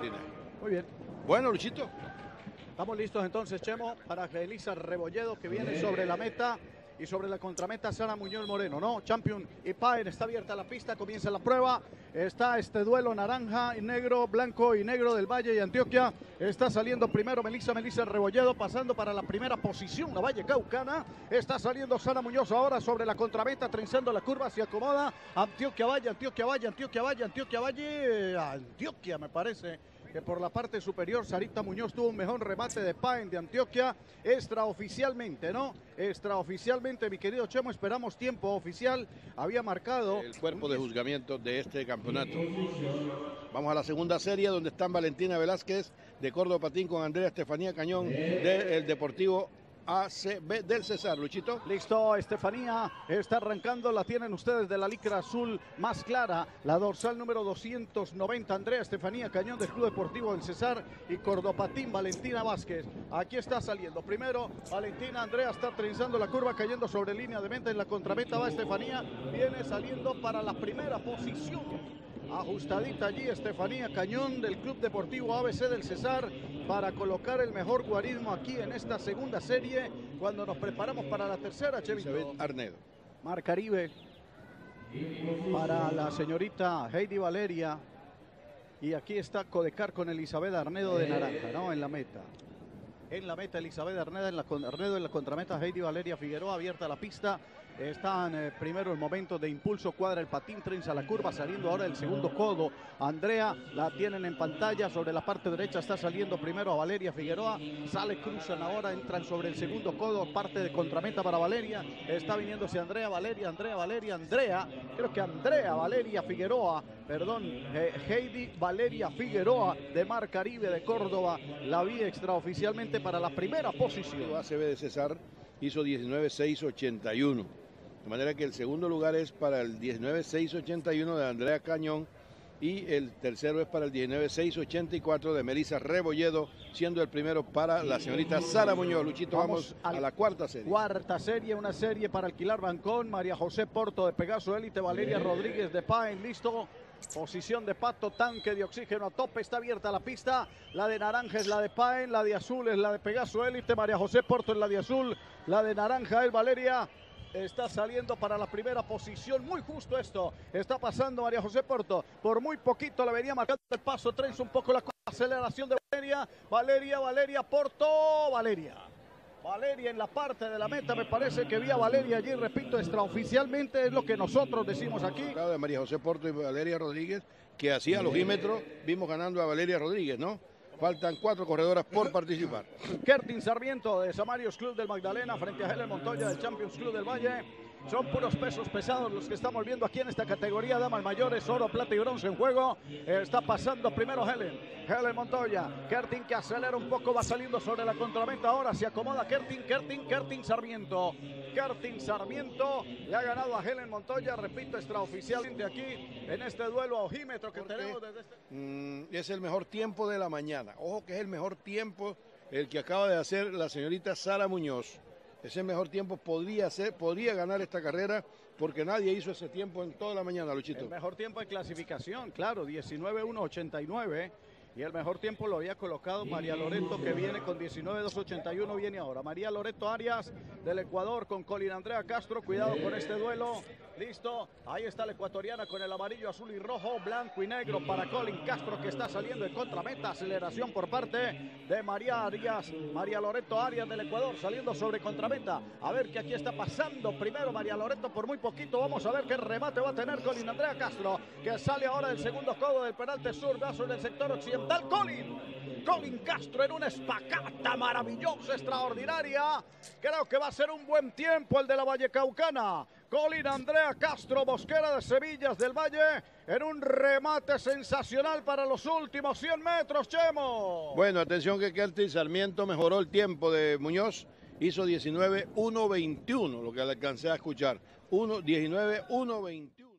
Muy bien. Bueno, Luchito. Estamos listos entonces, Chemo, para Elisa Rebolledo, que viene sobre la meta y sobre la contrameta Sara Muñoz Moreno, ¿no? Champion y Paen, está abierta la pista, comienza la prueba. Está este duelo naranja y negro, blanco y negro del Valle y Antioquia. Está saliendo primero Melissa Rebolledo, pasando para la primera posición, la Valle Caucana. Está saliendo Sara Muñoz ahora sobre la contrameta, trenzando la curva, se acomoda. Antioquia Valle, Antioquia Valle, Antioquia Valle, Antioquia Valle, Antioquia me parece que por la parte superior Sarita Muñoz tuvo un mejor remate de Paen de Antioquia, extraoficialmente, ¿no? Extraoficialmente, mi querido Chemo, esperamos tiempo oficial, había marcado el cuerpo de juzgamiento de este campeonato. Vamos a la segunda serie, donde están Valentina Velázquez de Córdoba Patín con Andrea Estefanía Cañón del Deportivo ACB del Cesar. Luchito. Listo, Estefanía está arrancando, la tienen ustedes de la licra azul más clara, la dorsal número 290, Andrea Estefanía Cañón del Club Deportivo del Cesar y Cordopatín Valentina Vázquez. Aquí está saliendo primero Valentina, Andrea está trenzando la curva, cayendo sobre línea de meta, en la contrameta va Estefanía, viene saliendo para la primera posición. Ajustadita allí Estefanía Cañón del Club Deportivo ABC del Cesar para colocar el mejor guarismo aquí en esta segunda serie cuando nos preparamos para la tercera, Chevito. Elizabeth Arnedo. Mar Caribe para la señorita Heidi Valeria y aquí está Codecar con Elizabeth Arnedo de naranja, ¿no? En la meta. En la meta Elizabeth Arnedo, Arnedo en la contrameta Heidi Valeria Figueroa, abierta la pista. Están primero el momento de impulso, cuadra el patín, trenza la curva, saliendo ahora el segundo codo. Andrea la tienen en pantalla, sobre la parte derecha está saliendo primero a Valeria Figueroa, sale, cruzan ahora, entran sobre el segundo codo, parte de contrameta para Valeria, está viniéndose Andrea, Valeria, creo que Andrea Valeria Figueroa, perdón, Heidi Valeria Figueroa de Mar Caribe de Córdoba, la vi extraoficialmente para la primera posición. ACB de Cesar hizo 19.681. De manera que el segundo lugar es para el 19.681 de Andrea Cañón y el tercero es para el 19.684 de Melissa Rebolledo, siendo el primero para la señorita Sara Muñoz. Luchito, vamos a la cuarta serie. Cuarta serie, una serie para alquilar bancón. María José Porto de Pegaso Élite, Valeria Rodríguez de Paen, listo. Posición de Pato, tanque de oxígeno a tope, está abierta la pista. La de naranja es la de Paen, la de azul es la de Pegaso Élite, María José Porto es la de azul, la de naranja es Valeria. Está saliendo para la primera posición, muy justo esto, está pasando María José Porto, por muy poquito le venía marcando el paso, trenza un poco la aceleración de Valeria, Porto, Valeria en la parte de la meta, me parece que vi a Valeria allí, repito, extraoficialmente es lo que nosotros decimos aquí. De María José Porto y Valeria Rodríguez, que hacía logímetro, vimos ganando a Valeria Rodríguez, ¿no? Faltan 4 corredoras por participar. Kertin Sarmiento de Samarios Club del Magdalena frente a Helen Montoya del Champions Club del Valle. Son puros pesos pesados los que estamos viendo aquí en esta categoría. Damas mayores, oro, plata y bronce en juego. Está pasando primero Helen Montoya. Kertin que acelera un poco, va saliendo sobre la contrameta. Ahora se acomoda Kertin Sarmiento. Kertin Sarmiento le ha ganado a Helen Montoya, repito, extraoficialmente aquí en este duelo a ojímetro que tenemos desde este... Es el mejor tiempo de la mañana. Ojo que es el mejor tiempo el que acaba de hacer la señorita Sara Muñoz. Ese mejor tiempo podría ganar esta carrera porque nadie hizo ese tiempo en toda la mañana, Luchito. El mejor tiempo en clasificación, claro, 19.189. Y el mejor tiempo lo había colocado María Loreto, que viene con 19.281, viene ahora. María Loreto Arias del Ecuador con Colin Andrea Castro, cuidado con este duelo. Listo, ahí está la ecuatoriana con el amarillo, azul y rojo, blanco y negro para Colin Castro, que está saliendo en contrameta. Aceleración por parte de María Loreto Arias del Ecuador, saliendo sobre contrameta. A ver qué aquí está pasando. Primero María Loreto por muy poquito. Vamos a ver qué remate va a tener Colin Andrea Castro, que sale ahora del segundo codo del penalte sur, brazo en el sector occidental. Colin Castro en una espacata maravillosa, extraordinaria. Creo que va a ser un buen tiempo el de la Vallecaucana. Colin Andrea Castro, Bosquera de Sevillas del Valle, en un remate sensacional para los últimos 100 metros, Chemo. Bueno, atención que Kertin Sarmiento mejoró el tiempo de Muñoz, hizo 19.121, lo que le alcancé a escuchar. 19.121.